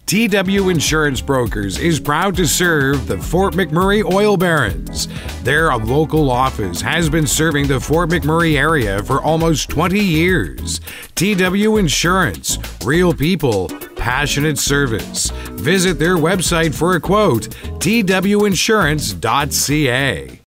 TW Insurance Brokers is proud to serve the Fort McMurray Oil Barons. Their local office has been serving the Fort McMurray area for almost 20 years. TW Insurance, real people, passionate service. Visit their website for a quote, twinsurance.ca.